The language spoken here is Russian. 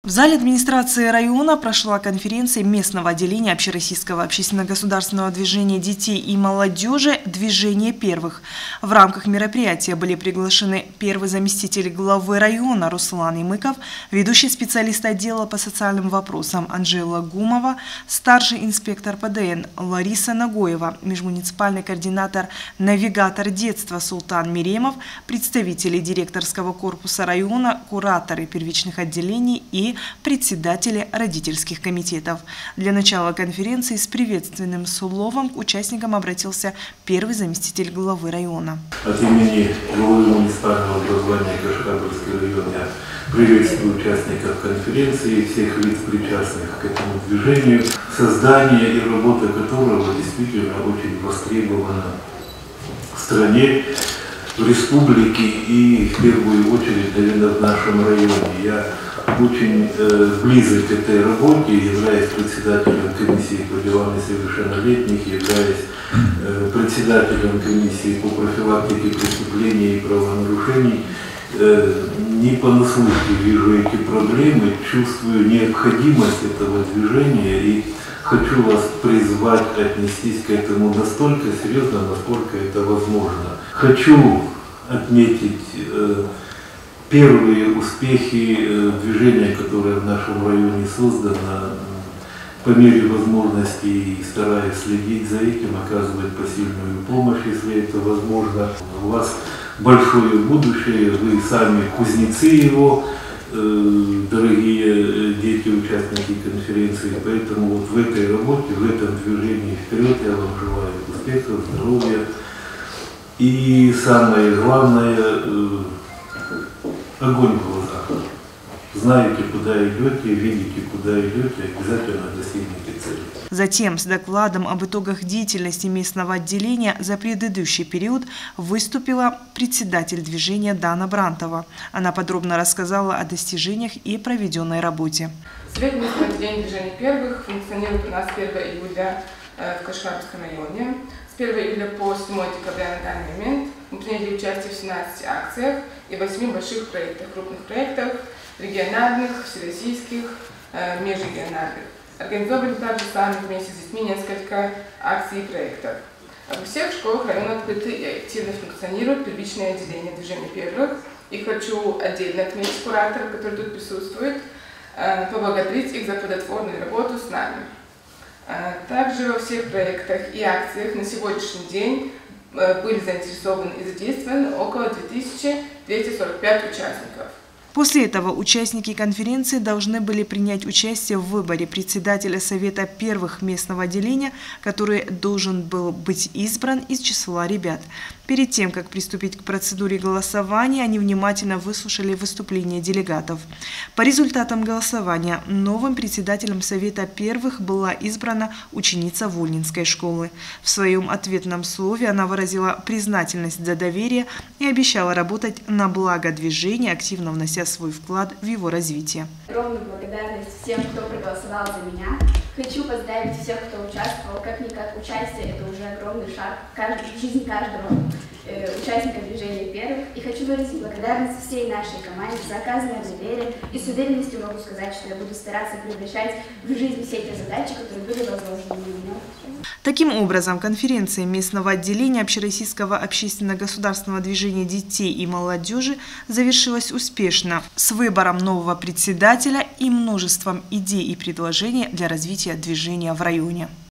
В зале администрации района прошла конференция местного отделения Общероссийского общественно-государственного движения детей и молодежи «Движение первых». В рамках мероприятия были приглашены первый заместитель главы района Руслан Имыков, ведущий специалист отдела по социальным вопросам Анжела Гумова, старший инспектор ПДН Лариса Нагоева, межмуниципальный координатор «Навигатор детства» Султан Миремов, представители директорского корпуса района, кураторы первичных отделений и председатели родительских комитетов. Для начала конференции с приветственным словом к участникам обратился первый заместитель главы района. От имени главы муниципального образования Кашкадовский район я приветствую участников конференции и всех лиц, причастных к этому движению, создание и работа которого действительно очень востребована в стране, в республике и в первую очередь, наверное, в нашем районе. Я очень близок к этой работе, являюсь председателем комиссии по делам несовершеннолетних, являюсь председателем комиссии по профилактике преступлений и правонарушений. Не понаслышке вижу эти проблемы, чувствую необходимость этого движения и хочу вас призвать отнестись к этому настолько серьезно, насколько это возможно. Хочу отметить первые успехи движения, которое в нашем районе создано, по мере возможности и стараюсь следить за этим, оказывать посильную помощь, если это возможно. У вас большое будущее, вы сами кузнецы его, дорогие дети, участники конференции, поэтому вот в этой работе, в этом движении вперед я вам желаю успехов, здоровья и самое главное, огонь в глазах. Знаете, куда идете, видите, куда идете, обязательно достигнете цели. Затем с докладом об итогах деятельности местного отделения за предыдущий период выступила председатель движения Дана Брантова. Она подробно рассказала о достижениях и проведенной работе. Совет местного отделения движения первых функционирует у нас 1 июля в Кашкадовском районе. С 1 июля по 7 декабря на данный момент мы приняли участие в 17 акциях и 8 больших проектах, крупных проектах, региональных, всероссийских, межрегиональных. Организовали также сами вместе с детьми несколько акций и проектов. Во всех школах района открыты и активно функционирует первичное отделение движения первых. И хочу отдельно отметить кураторов, которые тут присутствуют, поблагодарить их за плодотворную работу с нами. Также во всех проектах и акциях на сегодняшний день были заинтересованы и задействованы около 2245 участников. После этого участники конференции должны были принять участие в выборе председателя Совета первых местного отделения, который должен был быть избран из числа ребят. Перед тем, как приступить к процедуре голосования, они внимательно выслушали выступления делегатов. По результатам голосования новым председателем Совета первых была избрана ученица Вольнинской школы. В своем ответном слове она выразила признательность за доверие и обещала работать на благо движения, активно внося свой вклад в его развитие. Огромную благодарность всем, кто проголосовал за меня. Хочу поздравить всех, кто участвовал. Как-никак участие – это уже огромный шаг в жизни каждого участника движения первых. И хочу выразить благодарность всей нашей команде за оказанное доверие. И с уверенностью могу сказать, что я буду стараться превращать в жизнь все те задачи, которые были возложены мне. Таким образом, конференция местного отделения Общероссийского общественно-государственного движения детей и молодежи завершилась успешно с выбором нового председателя и множеством идей и предложений для развития движения в районе.